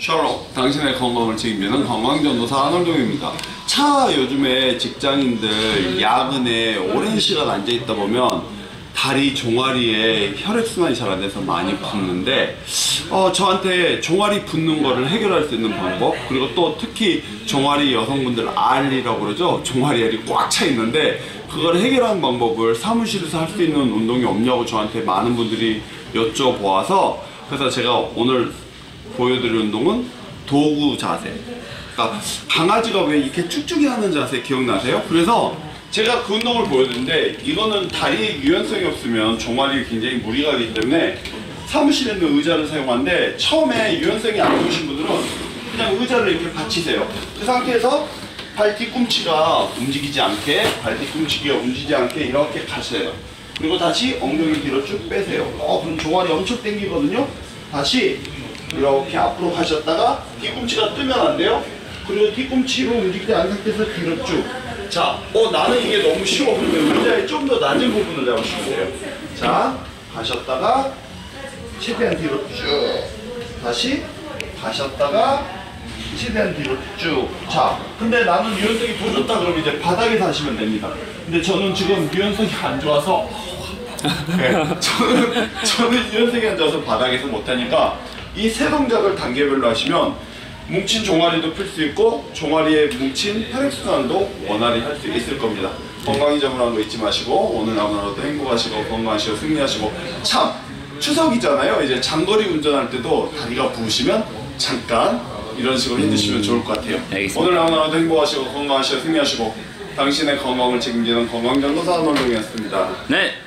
샬롬, 당신의 건강을 책임지는 건강전도사 안원종입니다. 차 요즘에 직장인들 야근에 오랜 시간 앉아있다 보면 다리 종아리에 혈액순환이 잘 안 돼서 많이 붓는데 저한테 종아리 붓는 거를 해결할 수 있는 방법, 그리고 또 특히 종아리 여성분들 R이라고 그러죠. 종아리 R이 꽉 차 있는데 그걸 해결하는 방법을 사무실에서 할 수 있는 운동이 없냐고 저한테 많은 분들이 여쭤보아서, 그래서 제가 오늘 보여드릴 운동은 도구 자세. 그러니까 강아지가 왜 이렇게 쭉쭉이 하는 자세 기억나세요? 그래서 제가 그 운동을 보여드리는데, 이거는 다리에 유연성이 없으면 종아리에 굉장히 무리가 가기 때문에 사무실에 있는 의자를 사용하는데, 처음에 유연성이 안 좋으신 분들은 그냥 의자를 이렇게 받치세요. 그 상태에서 발 뒤꿈치가 움직이지 않게, 발 뒤꿈치가 움직이지 않게 이렇게 가세요. 그리고 다시 엉덩이 뒤로 쭉 빼세요. 그럼 종아리 엄청 당기거든요. 다시 이렇게 앞으로 가셨다가 뒤꿈치가 뜨면 안 돼요. 그리고 뒤꿈치로 움직이지 않은 상태에서 뒤로 쭉. 자, 나는 이게 너무 쉬워. 근데 의자의 좀 더 낮은 부분을 잡으시면 돼요. 자, 가셨다가 최대한 뒤로 쭉. 다시 가셨다가 최대한 뒤로 쭉. 자, 근데 나는 유연성이 더 좋다 그러면 이제 바닥에서 하시면 됩니다. 근데 저는 지금 유연성이 안 좋아서 네, 저는 유연성이 안 좋아서 바닥에서 못하니까 이 세 동작을 단계별로 하시면 뭉친 종아리도 풀 수 있고 종아리에 뭉친 혈액순환도 원활히 할 수 있을 겁니다. 건강 잊어버리는 거 잊지 마시고 오늘 하루도 행복하시고 건강하시고 승리하시고, 참 추석이잖아요. 이제 장거리 운전할 때도 다리가 부으시면 잠깐 이런 식으로 해주시면 좋을 것 같아요. 알겠습니다. 오늘 하루도 행복하시고 건강하시고 승리하시고 당신의 건강을 책임지는 건강전도사 안원종이었습니다. 네.